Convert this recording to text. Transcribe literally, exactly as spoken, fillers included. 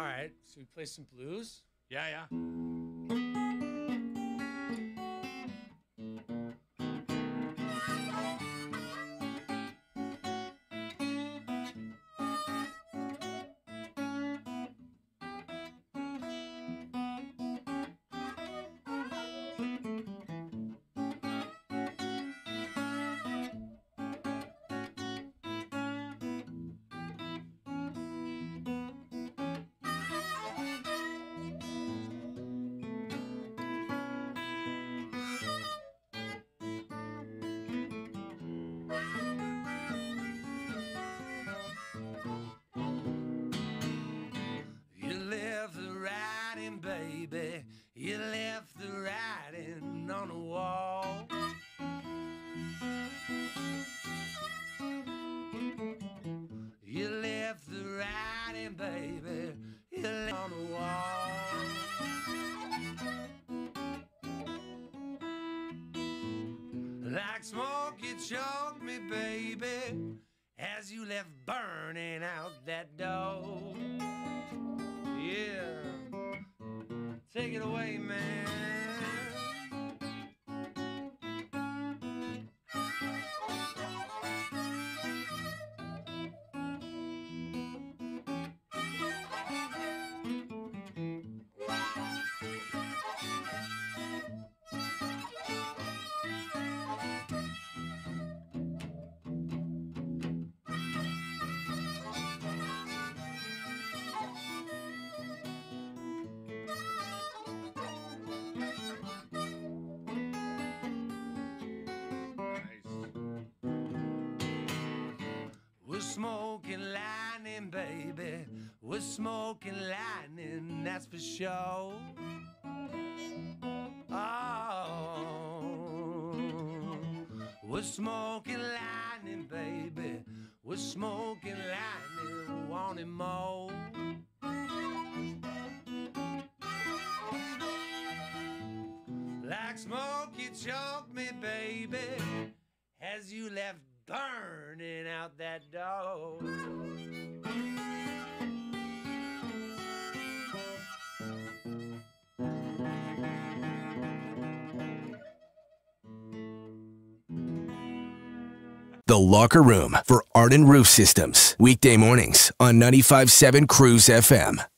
right, so we play some blues? Yeah, yeah. You left the writing, baby. You left the writing on the wall. You left the writing, baby. You left on the wall. Like smoke, you choked me, baby, as you left burning out that door. Yeah, take it away, man. We're smoking lightning, baby. We're smoking lightning, that's for sure. Oh, we're smoking lightning, baby. We're smoking lightning, wanting more. Like smoke, you choked me, baby, as you left burning out that door. The Locker Room for Arden Roof Systems. Weekday mornings on ninety-five point seven Cruise F M.